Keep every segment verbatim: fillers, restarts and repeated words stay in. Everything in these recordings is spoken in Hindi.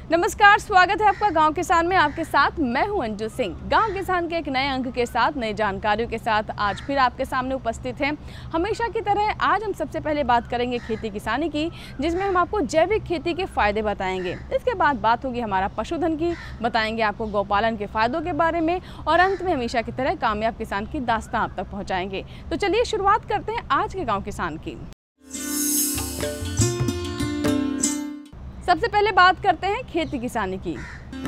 नमस्कार, स्वागत है आपका गांव किसान में। आपके साथ मैं हूं अंजू सिंह। गांव किसान के एक नए अंक के साथ नई जानकारियों के साथ आज फिर आपके सामने उपस्थित हैं। हमेशा की तरह आज हम सबसे पहले बात करेंगे खेती किसानी की, जिसमें हम आपको जैविक खेती के फायदे बताएंगे। इसके बाद बात होगी हमारा पशुधन की, बताएंगे आपको गौपालन के फायदों के बारे में, और अंत में हमेशा की तरह कामयाब किसान की दास्तां आप तक पहुँचाएंगे। तो चलिए शुरुआत करते हैं आज के गाँव किसान की। सबसे पहले बात करते हैं खेती किसानी की।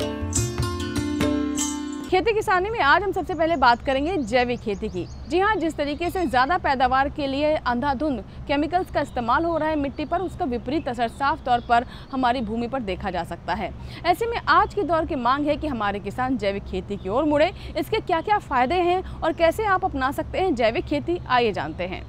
खेती किसानी में आज हम सबसे पहले बात करेंगे जैविक खेती की। जी हाँ, जिस तरीके से ज़्यादा पैदावार के लिए अंधाधुंध केमिकल्स का इस्तेमाल हो रहा है मिट्टी पर, उसका विपरीत असर साफ तौर पर हमारी भूमि पर देखा जा सकता है। ऐसे में आज के दौर की मांग है कि हमारे किसान जैविक खेती की ओर मुड़े। इसके क्या क्या फ़ायदे हैं और कैसे आप अपना सकते हैं जैविक खेती, आइए जानते हैं।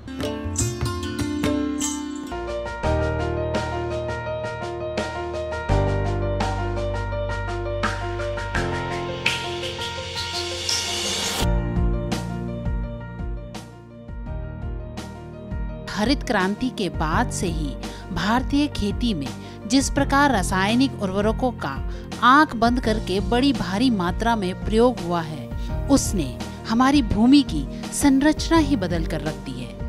हरित क्रांति के बाद से ही भारतीय खेती में जिस प्रकार रासायनिक उर्वरकों का आंख बंद करके बड़ी भारी मात्रा में प्रयोग हुआ है, उसने हमारी भूमि की संरचना ही बदल कर रख दी है।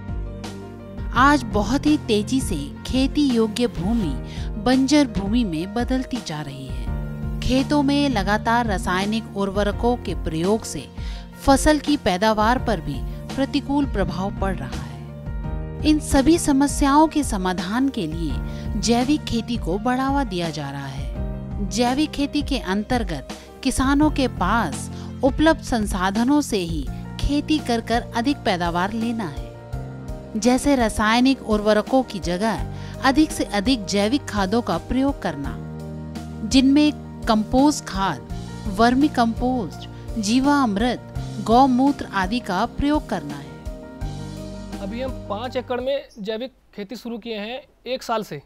आज बहुत ही तेजी से खेती योग्य भूमि बंजर भूमि में बदलती जा रही है। खेतों में लगातार रासायनिक उर्वरकों के प्रयोग से फसल की पैदावार पर भी प्रतिकूल प्रभाव पड़ रहा है। इन सभी समस्याओं के समाधान के लिए जैविक खेती को बढ़ावा दिया जा रहा है। जैविक खेती के अंतर्गत किसानों के पास उपलब्ध संसाधनों से ही खेती कर कर अधिक पैदावार लेना है। जैसे रासायनिक उर्वरकों की जगह अधिक से अधिक जैविक खादों का प्रयोग करना, जिनमें कंपोस्ट खाद, वर्मी कंपोस्ट, जीवामृत, गौमूत्र आदि का प्रयोग करना है। अभी हम पाँच एकड़ में जैविक खेती शुरू किए हैं एक साल से।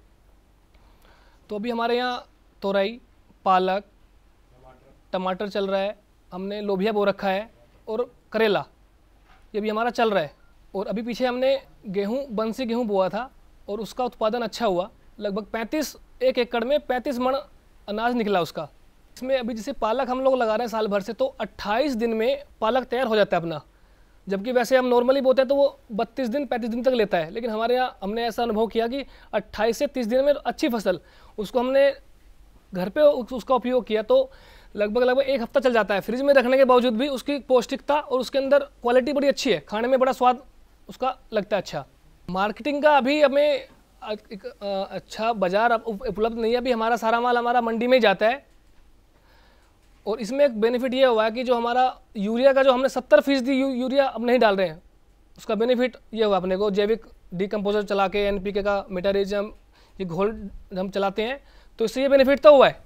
तो अभी हमारे यहाँ तोरई, पालक, टमाटर चल रहा है, हमने लोबिया बो रखा है, और करेला ये भी हमारा चल रहा है। और अभी पीछे हमने गेहूँ, बंसी गेहूँ बोआ था और उसका उत्पादन अच्छा हुआ। लगभग पैंतीस एक एकड़ में पैंतीस मण अनाज निकला उसका। इसमें अभी जैसे पालक हम लोग लगा रहे हैं साल भर से, तो अट्ठाईस दिन में पालक तैयार हो जाता है अपना, जबकि वैसे हम नॉर्मली बोते हैं तो वो बत्तीस दिन पैंतीस दिन तक लेता है। लेकिन हमारे यहाँ हमने ऐसा अनुभव किया कि अट्ठाईस से तीस दिन में अच्छी फसल, उसको हमने घर पे उसका उपयोग किया तो लगभग लगभग एक हफ्ता चल जाता है। फ्रिज में रखने के बावजूद भी उसकी पौष्टिकता और उसके अंदर क्वालिटी बड़ी अच्छी है, खाने में बड़ा स्वाद उसका लगता है अच्छा। मार्केटिंग का अभी हमें एक अच्छा बाजार उपलब्ध नहीं है। अभी हमारा सारा माल हमारा मंडी में ही जाता है। और इसमें एक बेनिफिट ये हुआ है कि जो हमारा यूरिया का जो हमने सत्तर फीसदी यू, यूरिया अब नहीं डाल रहे हैं, उसका बेनिफिट ये हुआ अपने को। जैविक डिकम्पोजर चला के एनपीके का मेटारिज्म ये घोल हम चलाते हैं, तो इससे ये बेनिफिट तो हुआ है।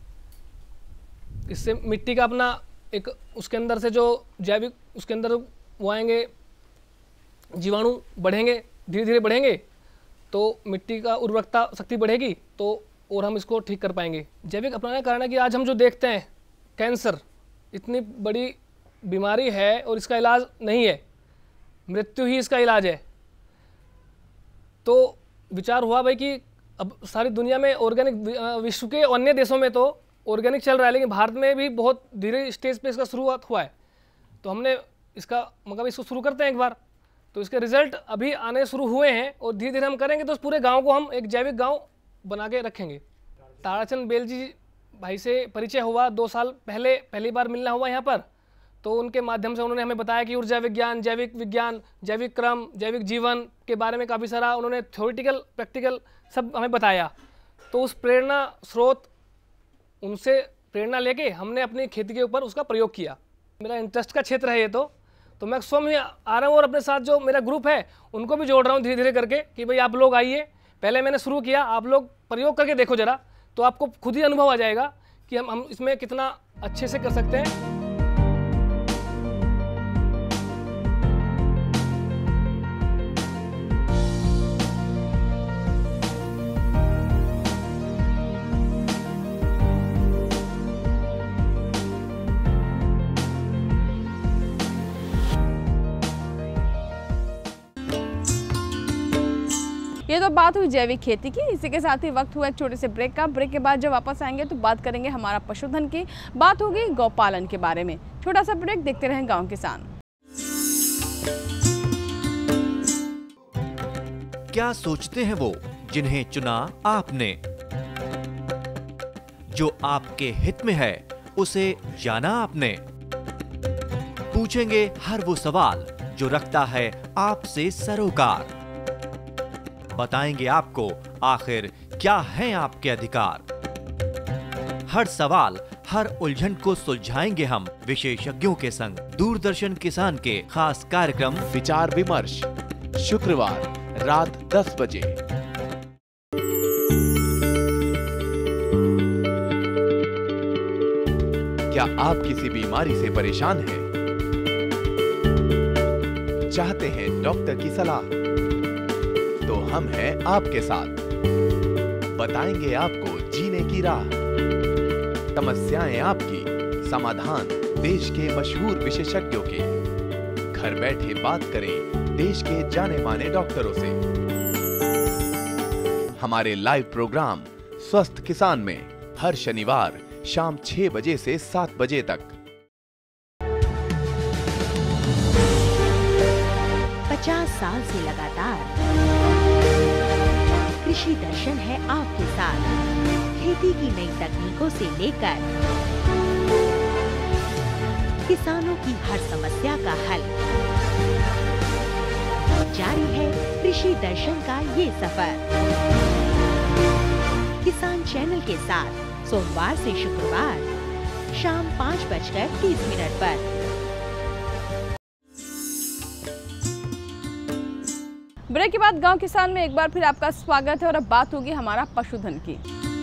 इससे मिट्टी का अपना एक उसके अंदर से जो जैविक उसके अंदर वो आएंगे, जीवाणु बढ़ेंगे, धीरे धीरे बढ़ेंगे, तो मिट्टी का उर्वरकता शक्ति बढ़ेगी, तो और हम इसको ठीक कर पाएंगे। जैविक अपनाने का कारण है कि आज हम जो देखते हैं कैंसर इतनी बड़ी बीमारी है और इसका इलाज नहीं है, मृत्यु ही इसका इलाज है। तो विचार हुआ भाई कि अब सारी दुनिया में ऑर्गेनिक, विश्व के अन्य देशों में तो ऑर्गेनिक चल रहा है, लेकिन भारत में भी बहुत धीरे स्टेज पे इसका शुरुआत हुआ है। तो हमने इसका मतलब इसको शुरू करते हैं एक बार, तो इसके रिजल्ट अभी आने शुरू हुए हैं और धीरे धीरे हम करेंगे तो उस पूरे गाँव को हम एक जैविक गाँव बना के रखेंगे। ताराचंद बेल जी भाई से परिचय हुआ दो साल पहले, पहली बार मिलना हुआ यहाँ पर। तो उनके माध्यम से उन्होंने हमें बताया कि ऊर्जा विज्ञान, जैविक विज्ञान, जैविक क्रम, जैविक जीवन के बारे में काफ़ी सारा उन्होंने थ्योरेटिकल प्रैक्टिकल सब हमें बताया। तो उस प्रेरणा स्रोत, उनसे प्रेरणा लेके हमने अपनी खेती के ऊपर उसका प्रयोग किया। मेरा इंटरेस्ट का क्षेत्र है ये, तो तो मैं स्वयं ही आ रहा हूँ और अपने साथ जो मेरा ग्रुप है उनको भी जोड़ रहा हूँ धीरे धीरे करके कि भाई आप लोग आइए। पहले मैंने शुरू किया, आप लोग प्रयोग करके देखो ज़रा, तो आपको खुद ही अनुभव आ जाएगा कि हम हम इसमें कितना अच्छे से कर सकते हैं। ये तो बात हुई जैविक खेती की। इसी के साथ ही वक्त हुआ एक छोटे से ब्रेक का। ब्रेक के बाद जब वापस आएंगे तो बात करेंगे हमारा पशुधन की, बात होगी गौपालन के बारे में। छोटा सा ब्रेक, देखते रहें गाँव किसान। क्या सोचते हैं वो जिन्हें चुना आपने? जो आपके हित में है उसे जाना आपने? पूछेंगे हर वो सवाल जो रखता है आपसे सरोकार। बताएंगे आपको आखिर क्या है आपके अधिकार। हर सवाल, हर उलझन को सुलझाएंगे हम विशेषज्ञों के संग। दूरदर्शन किसान के खास कार्यक्रम विचार विमर्श, शुक्रवार रात दस बजे। क्या आप किसी बीमारी से परेशान हैं? चाहते हैं डॉक्टर की सलाह? तो हम हैं आपके साथ। बताएंगे आपको जीने की राह। समस्याएं आपकी, समाधान देश के मशहूर विशेषज्ञों के। घर बैठे बात करें देश के जाने माने डॉक्टरों से। हमारे लाइव प्रोग्राम स्वस्थ किसान में हर शनिवार शाम छह बजे से सात बजे तक। पचास साल से लगातार कृषि दर्शन है आपके साथ। खेती की नई तकनीकों से लेकर किसानों की हर समस्या का हल, जारी है कृषि दर्शन का ये सफर। किसान चैनल के साथ सोमवार से शुक्रवार शाम पाँच बजकर तीस मिनट पर। ब्रेक के बाद गांव किसान में एक बार फिर आपका स्वागत है और अब बात होगी हमारा पशुधन की।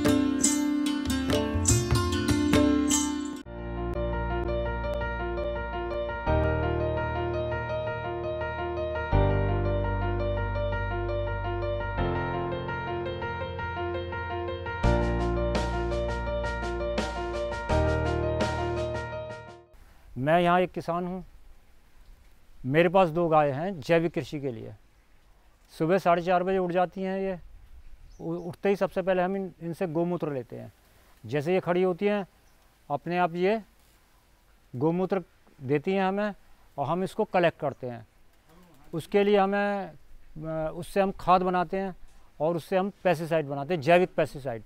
मैं यहाँ एक किसान हूँ। मेरे पास दो गाय हैं जैविक कृषि के लिए। सुबह साढ़े चार बजे उठ जाती हैं ये। उठते ही सबसे पहले हम इन इनसे गौमूत्र लेते हैं। जैसे ये खड़ी होती हैं अपने आप ये गौमूत्र देती हैं हमें और हम इसको कलेक्ट करते हैं। उसके लिए हमें उससे हम खाद बनाते हैं और उससे हम पेस्टिसाइड बनाते हैं, जैविक पेस्टिसाइड।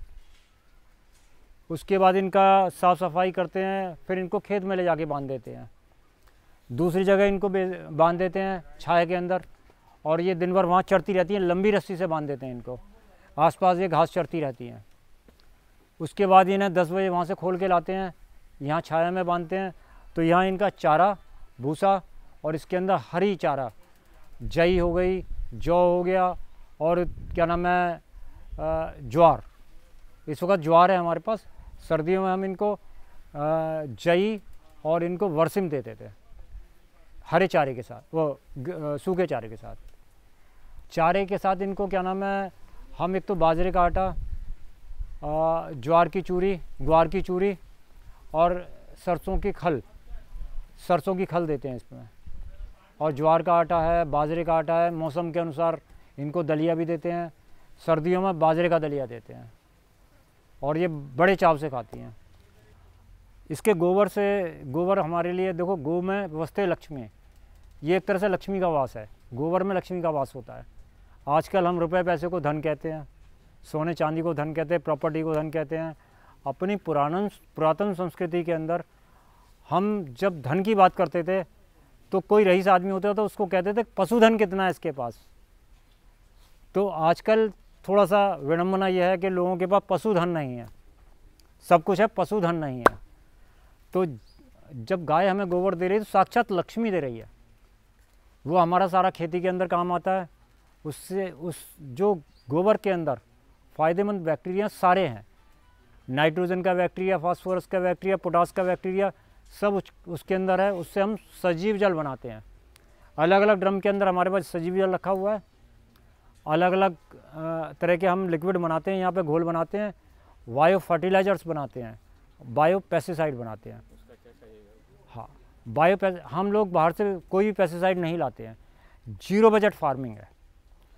उसके बाद इनका साफ़ सफाई करते हैं, फिर इनको खेत में ले जाके बांध देते हैं। दूसरी जगह इनको बांध देते हैं छाया के अंदर और ये दिन भर वहाँ चरती रहती हैं। लंबी रस्सी से बांध देते हैं इनको, आसपास ये घास चरती रहती हैं। उसके बाद इन्हें दस बजे वहाँ से खोल के लाते हैं, यहाँ छाया में बांधते हैं। तो यहाँ इनका चारा, भूसा और इसके अंदर हरी चारा, जई हो गई, जौ हो गया और क्या नाम है ज्वार। इस वक्त ज्वार है हमारे पास। सर्दियों में हम इनको जई और इनको वर्सिम देते थे हरे चारे के साथ, वो सूखे चारे के साथ। चारे के साथ इनको क्या नाम है हम एक तो बाजरे का आटा, ज्वार की चूरी, ग्वार की चूरी और सरसों की खल, सरसों की खल देते हैं इसमें। और ज्वार का आटा है, बाजरे का आटा है। मौसम के अनुसार इनको दलिया भी देते हैं। सर्दियों में बाजरे का दलिया देते हैं और ये बड़े चाव से खाती हैं। इसके गोबर से, गोबर हमारे लिए देखो, गौ में वसते लक्ष्मी, ये एक तरह से लक्ष्मी का वास है। गोबर में लक्ष्मी का वास होता है। आजकल हम रुपए पैसे को धन कहते हैं, सोने चांदी को धन कहते हैं, प्रॉपर्टी को धन कहते हैं। अपनी पुराना पुरातन संस्कृति के अंदर हम जब धन की बात करते थे तो कोई रईस आदमी होता था तो उसको कहते थे पशुधन कितना है इसके पास। तो आजकल थोड़ा सा विडम्बना यह है कि लोगों के पास पशुधन नहीं है, सब कुछ है, पशुधन नहीं है। तो जब गाय हमें गोबर दे रही है तो साक्षात लक्ष्मी दे रही है। वो हमारा सारा खेती के अंदर काम आता है। उससे उस जो गोबर के अंदर फ़ायदेमंद बैक्टीरिया सारे हैं, नाइट्रोजन का बैक्टीरिया, फास्फोरस का बैक्टीरिया, पोटास का बैक्टीरिया, सब उस, उसके अंदर है। उससे हम सजीव जल बनाते हैं। अलग अलग ड्रम के अंदर हमारे पास सजीव जल रखा हुआ है। अलग अलग तरह के हम लिक्विड बनाते हैं, यहाँ पे घोल बनाते हैं, बायो फर्टिलाइजर्स बनाते हैं, बायो पेस्टिसाइड बनाते हैं। हाँ, बायो हम लोग बाहर से कोई भी पेस्टिसाइड नहीं लाते हैं। जीरो बजट फार्मिंग है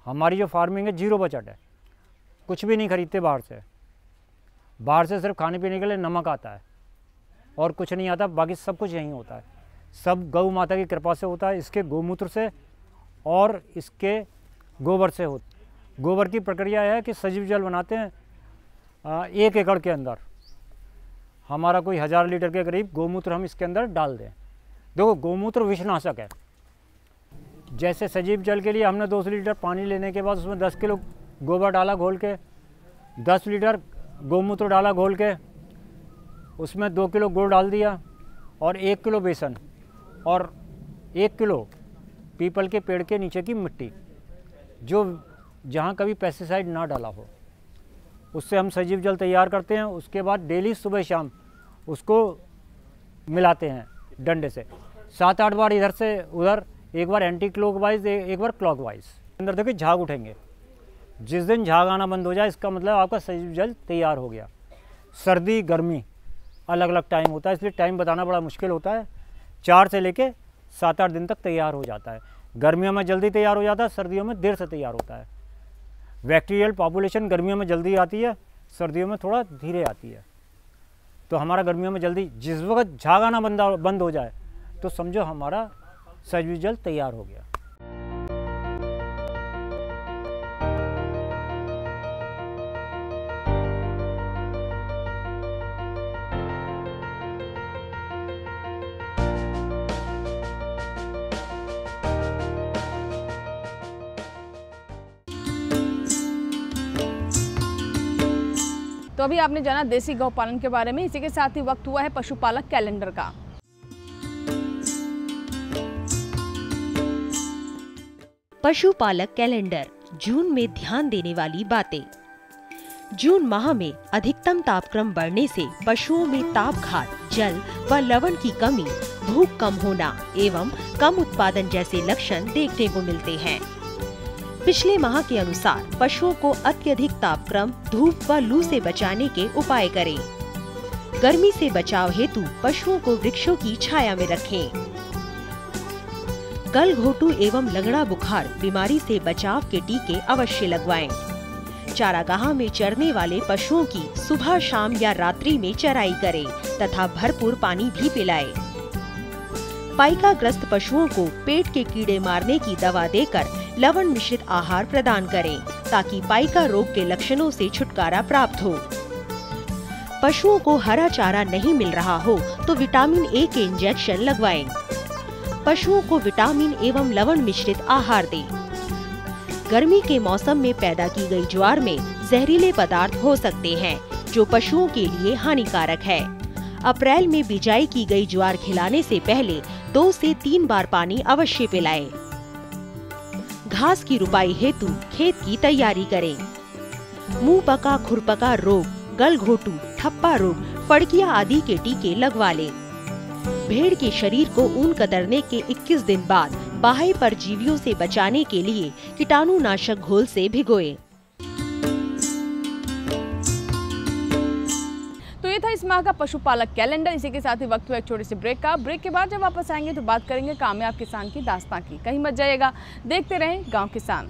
हमारी जो फार्मिंग है जीरो बजट है, कुछ भी नहीं खरीदते बाहर से। बाहर से सिर्फ खाने पीने के लिए नमक आता है और कुछ नहीं आता, बाकी सब कुछ यहीं होता है। सब गौ माता की कृपा से होता है, इसके गौमूत्र से और इसके गोबर से हो। गोबर की प्रक्रिया है कि सजीव जल बनाते हैं आ, एक एकड़ के अंदर हमारा कोई हज़ार लीटर के करीब गौमूत्र हम इसके अंदर डाल दें। देखो गौमूत्र विषनाशक है। जैसे सजीव जल के लिए हमने दो सौ लीटर पानी लेने के बाद उसमें दस किलो गोबर डाला घोल के, दस लीटर गौमूत्र डाला घोल के, उसमें दो किलो गुड़ डाल दिया और एक किलो बेसन और एक किलो पीपल के पेड़ के नीचे की मिट्टी, जो जहाँ कभी पेस्टिसाइड ना डाला हो, उससे हम सजीव जल तैयार करते हैं। उसके बाद डेली सुबह शाम उसको मिलाते हैं डंडे से, सात आठ बार इधर से उधर, एक बार एंटी क्लॉकवाइज, एक बार क्लॉकवाइज। अंदर देखिए झाग उठेंगे, जिस दिन झाग आना बंद हो जाए इसका मतलब आपका सजीव जल तैयार हो गया। सर्दी गर्मी अलग अलग टाइम होता है, इसलिए टाइम बताना बड़ा मुश्किल होता है। चार से लेके सात आठ दिन तक तैयार हो जाता है। गर्मियों में जल्दी तैयार हो जाता है, सर्दियों में देर से तैयार होता है। बैक्टीरियल पॉपुलेशन गर्मियों में जल्दी आती है, सर्दियों में थोड़ा धीरे आती है। तो हमारा गर्मियों में जल्दी, जिस वक्त झाग आना बंद बंद हो जाए तो समझो हमारा सजीव जल तैयार हो गया। तो अभी आपने जाना देसी गौ पालन के बारे में, इसी के साथ ही वक्त हुआ है पशुपालक कैलेंडर का। पशुपालक कैलेंडर, जून में ध्यान देने वाली बातें। जून माह में अधिकतम तापक्रम बढ़ने से पशुओं में तापघात, जल व लवण की कमी, भूख कम होना एवं कम उत्पादन जैसे लक्षण देखने को मिलते हैं। पिछले माह के अनुसार पशुओं को अत्यधिक तापक्रम, धूप व लू से बचाने के उपाय करें। गर्मी से बचाव हेतु पशुओं को वृक्षों की छाया में रखें। गलघोटू एवं लगड़ा बुखार बीमारी से बचाव के टीके अवश्य लगवाएं। चारागाह में चरने वाले पशुओं की सुबह शाम या रात्रि में चराई करें तथा भरपूर पानी भी पिलाएं। पाइका ग्रस्त पशुओं को पेट के कीड़े मारने की दवा देकर लवण मिश्रित आहार प्रदान करें ताकि पाइका रोग के लक्षणों से छुटकारा प्राप्त हो। पशुओं को हरा चारा नहीं मिल रहा हो तो विटामिन ए के इंजेक्शन लगवाएं। पशुओं को विटामिन एवं लवण मिश्रित आहार दें। गर्मी के मौसम में पैदा की गई ज्वार में जहरीले पदार्थ हो सकते हैं जो पशुओं के लिए हानिकारक है। अप्रैल में बिजाई की गई ज्वार खिलाने से पहले दो से तीन बार पानी अवश्य पिलाएं। घास की रुपाई हेतु खेत की तैयारी करें। मुंह पका खुरपका रोग, गलघोटू, ठप्पा रोग, फड़किया आदि के टीके लगवा लें। भेड़ के शरीर को ऊन कतरने के इक्कीस दिन बाद बाह्य परजीवियों से बचाने के लिए कीटाणुनाशक घोल से भिगोएं। तो ये था इस माह का पशुपालक कैलेंडर। इसी के साथ ही वक्त हुआ एक छोटे से ब्रेक का। ब्रेक के बाद जब वापस आएंगे तो बात करेंगे कामयाब किसान की दास्तां की। कहीं मत जाइएगा, देखते रहें गांव किसान।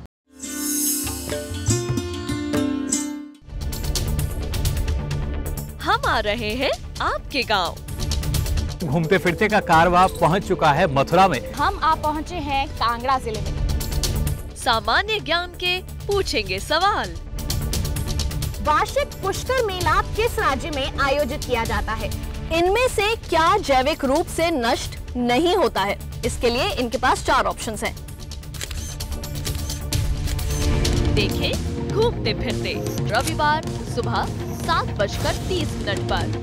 हम आ रहे हैं आपके गांव। घूमते फिरते का कारवां पहुंच चुका है मथुरा में। हम आप पहुंचे हैं कांगड़ा जिले में। सामान्य ज्ञान के पूछेंगे सवाल। वार्षिक पुष्कर मेला किस राज्य में आयोजित किया जाता है? इनमें से क्या जैविक रूप से नष्ट नहीं होता है? इसके लिए इनके पास चार ऑप्शंस हैं। देखें घूमते फिरते रविवार सुबह सात बजकर तीस मिनट पर।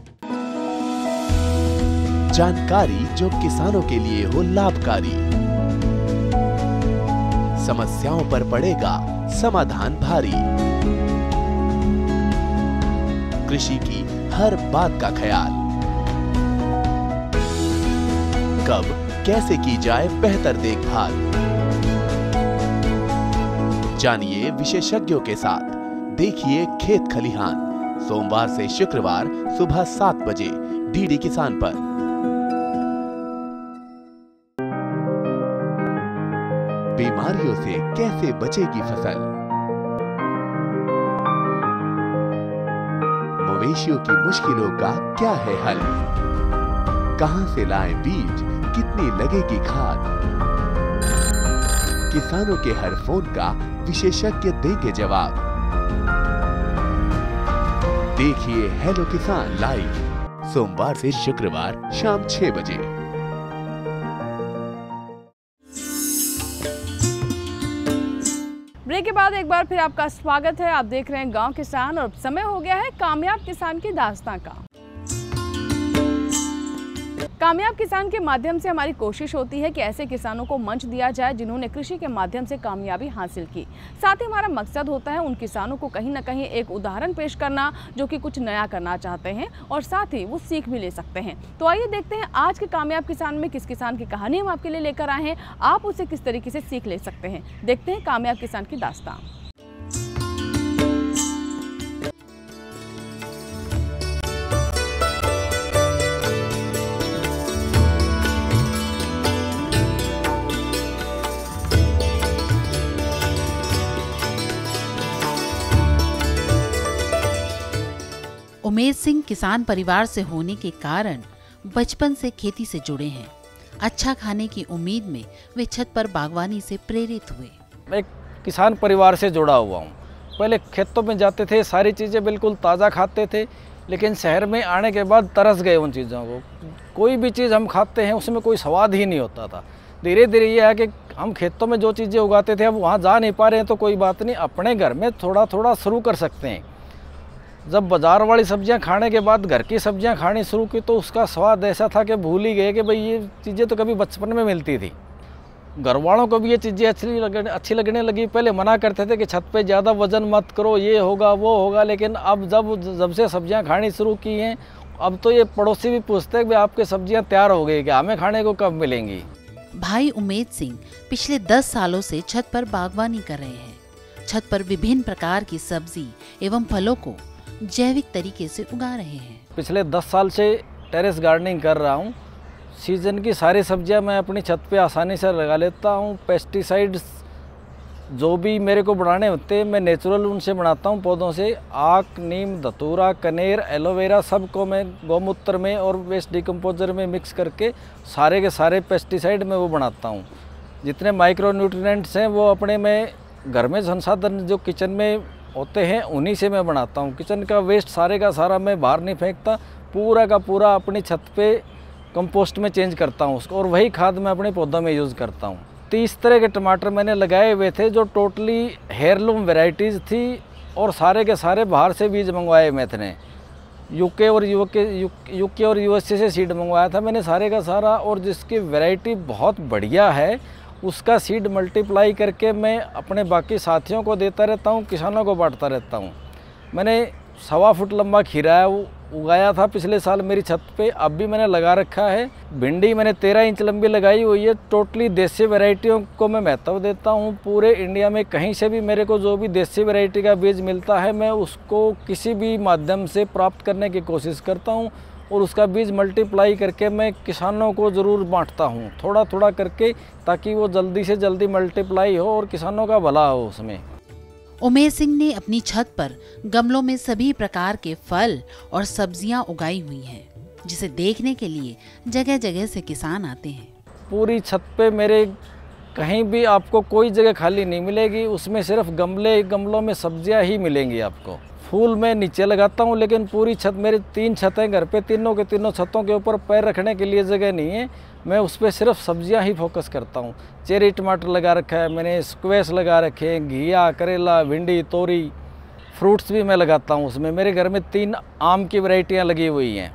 जानकारी जो किसानों के लिए हो लाभकारी, समस्याओं पर पड़ेगा समाधान भारी, कृषि की हर बात का ख्याल, कब कैसे की जाए बेहतर देखभाल। जानिए विशेषज्ञों के साथ, देखिए खेत खलिहान, सोमवार से शुक्रवार सुबह सात बजे डीडी किसान पर। बीमारियों से कैसे बचेगी फसल, मवेशियों की मुश्किलों का क्या है हल, कहां से लाएं बीज, कितनी लगेगी खाद, किसानों के हर फोन का विशेषज्ञ देंगे जवाब। देखिए हेलो किसान लाइव सोमवार से शुक्रवार शाम छह बजे। ब्रेक के बाद एक बार फिर आपका स्वागत है। आप देख रहे हैं गांव किसान और समय हो गया है कामयाब किसान की दास्तां का। कामयाब किसान के माध्यम से हमारी कोशिश होती है कि ऐसे किसानों को मंच दिया जाए जिन्होंने कृषि के माध्यम से कामयाबी हासिल की। साथ ही हमारा मकसद होता है उन किसानों को कहीं ना कहीं एक उदाहरण पेश करना जो कि कुछ नया करना चाहते हैं और साथ ही वो सीख भी ले सकते हैं। तो आइए देखते हैं आज के कामयाब किसान में किस किसान की कहानी हम आपके लिए लेकर आए हैं, आप उसे किस तरीके से सीख ले सकते हैं। देखते हैं कामयाब किसान की दास्तां। उमेश सिंह किसान परिवार से होने के कारण बचपन से खेती से जुड़े हैं। अच्छा खाने की उम्मीद में वे छत पर बागवानी से प्रेरित हुए। मैं किसान परिवार से जुड़ा हुआ हूँ। पहले खेतों में जाते थे, सारी चीज़ें बिल्कुल ताज़ा खाते थे, लेकिन शहर में आने के बाद तरस गए उन चीज़ों को। कोई भी चीज़ हम खाते हैं उसमें कोई स्वाद ही नहीं होता था। धीरे धीरे ये है कि हम खेतों में जो चीज़ें उगाते थे अब वहाँ जा नहीं पा रहे हैं, तो कोई बात नहीं, अपने घर में थोड़ा थोड़ा शुरू कर सकते हैं। जब बाज़ार वाली सब्जियां खाने के बाद घर की सब्जियां खानी शुरू की तो उसका स्वाद ऐसा था कि भूल ही गए कि भाई ये चीज़ें तो कभी बचपन में मिलती थी। घर वालों को भी ये चीज़ें अच्छी लगने अच्छी लगने लगी। पहले मना करते थे कि छत पे ज़्यादा वज़न मत करो, ये होगा वो होगा, लेकिन अब जब जब से सब्जियां खानी शुरू की हैं अब तो ये पड़ोसी भी पूछते हैं कि आपकी सब्जियाँ तैयार हो गई, कि हमें खाने को कब मिलेंगी। भाई उमेश सिंह पिछले दस सालों से छत पर बागवानी कर रहे हैं। छत पर विभिन्न प्रकार की सब्जी एवं फलों को जैविक तरीके से उगा रहे हैं। पिछले दस साल से टेरेस गार्डनिंग कर रहा हूँ। सीजन की सारी सब्जियां मैं अपनी छत पे आसानी से लगा लेता हूँ। पेस्टिसाइड्स जो भी मेरे को बनाने होते हैं मैं नेचुरल उनसे बनाता हूँ, पौधों से। आक, नीम, धतूरा, कनेर, एलोवेरा सबको मैं गौमूत्र में और वेस्ट डिकम्पोजर में मिक्स करके सारे के सारे पेस्टिसाइड में वो बनाता हूँ। जितने माइक्रो न्यूट्रिएंट्स हैं वो अपने में घर में संसाधन जो किचन में होते हैं उन्हीं से मैं बनाता हूँ। किचन का वेस्ट सारे का सारा मैं बाहर नहीं फेंकता, पूरा का पूरा अपनी छत पे कंपोस्ट में चेंज करता हूँ उसको, और वही खाद मैं अपने पौधों में यूज़ करता हूँ। तीस तरह के टमाटर मैंने लगाए हुए थे जो टोटली हेयरलूम वेराइटीज़ थी, और सारे के सारे बाहर से बीज मंगवाए मैंने। यूके और यूके यूके और यूएसए से सीड मंगवाया था मैंने सारे का सारा, और जिसकी वैरायटी बहुत बढ़िया है उसका सीड मल्टीप्लाई करके मैं अपने बाकी साथियों को देता रहता हूँ, किसानों को बांटता रहता हूँ। मैंने सवा फुट लंबा खीरा है वो उगाया था पिछले साल मेरी छत पे, अब भी मैंने लगा रखा है। भिंडी मैंने तेरह इंच लंबी लगाई हुई है। टोटली देसी वैरायटियों को मैं महत्व देता हूँ। पूरे इंडिया में कहीं से भी मेरे को जो भी देसी वैरायटी का बीज मिलता है मैं उसको किसी भी माध्यम से प्राप्त करने की कोशिश करता हूँ, और उसका बीज मल्टीप्लाई करके मैं किसानों को ज़रूर बांटता हूँ, थोड़ा थोड़ा करके, ताकि वो जल्दी से जल्दी मल्टीप्लाई हो और किसानों का भला हो उसमें। उमेश सिंह ने अपनी छत पर गमलों में सभी प्रकार के फल और सब्जियां उगाई हुई हैं, जिसे देखने के लिए जगह जगह से किसान आते हैं। पूरी छत पे मेरे कहीं भी आपको कोई जगह खाली नहीं मिलेगी, उसमें सिर्फ गमले गमलों में सब्जियां ही मिलेंगी आपको। फूल मैं नीचे लगाता हूँ, लेकिन पूरी छत, मेरी तीन छतें घर पे, तीनों के तीनों छतों के ऊपर पैर रखने के लिए जगह नहीं है। मैं उस पर सिर्फ सब्जियां ही फोकस करता हूँ। चेरी टमाटर लगा रखा है मैंने, स्क्वैश लगा रखे हैं, घिया, करेला, भिंडी, तोरी, फ्रूट्स भी मैं लगाता हूँ उसमें। मेरे घर में तीन आम की वैरायटियाँ लगी हुई हैं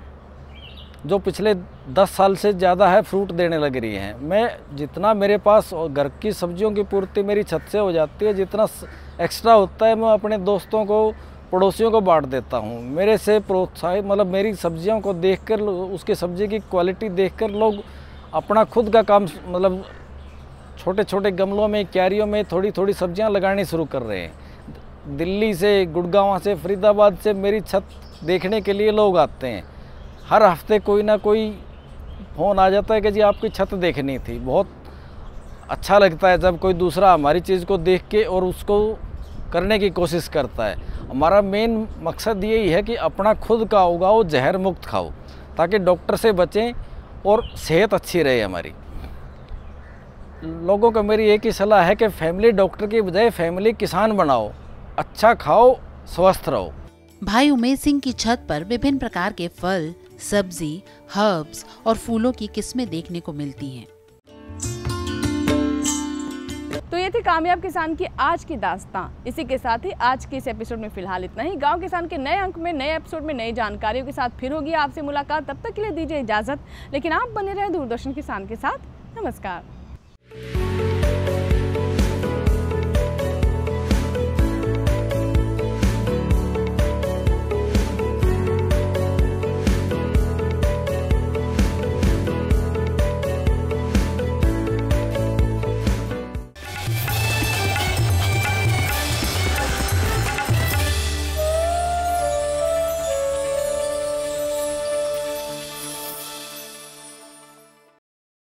जो पिछले दस साल से ज़्यादा है फ्रूट देने लग रही हैं। मैं जितना मेरे पास घर की सब्जियों की पूर्ति मेरी छत से हो जाती है, जितना एक्स्ट्रा होता है मैं अपने दोस्तों को, पड़ोसियों को बांट देता हूँ। मेरे से प्रोत्साहित, मतलब मेरी सब्जियों को देखकर, उसकी सब्जी की क्वालिटी देखकर लोग अपना खुद का काम, मतलब छोटे छोटे गमलों में, क्यारियों में थोड़ी थोड़ी सब्जियां लगानी शुरू कर रहे हैं। दिल्ली से, गुड़गांव से, फरीदाबाद से मेरी छत देखने के लिए लोग आते हैं। हर हफ्ते कोई ना कोई फ़ोन आ जाता है कि जी आपकी छत देखनी थी। बहुत अच्छा लगता है जब कोई दूसरा हमारी चीज़ को देख के और उसको करने की कोशिश करता है। हमारा मेन मकसद यही है कि अपना खुद का उगाओ, जहर मुक्त खाओ, ताकि डॉक्टर से बचें और सेहत अच्छी रहे हमारी। लोगों को मेरी एक ही सलाह है कि फैमिली डॉक्टर की बजाय फैमिली किसान बनाओ, अच्छा खाओ, स्वस्थ रहो। भाई उमेश सिंह की छत पर विभिन्न प्रकार के फल, सब्जी, हर्ब्स और फूलों की किस्में देखने को मिलती हैं। तो ये थी कामयाब किसान की आज की दास्तां। इसी के साथ ही आज के इस एपिसोड में फिलहाल इतना ही। गांव किसान के नए अंक में, नए एपिसोड में नई जानकारियों के साथ फिर होगी आपसे मुलाकात। तब तक के लिए दीजिए इजाजत, लेकिन आप बने रहे दूरदर्शन किसान के साथ। नमस्कार।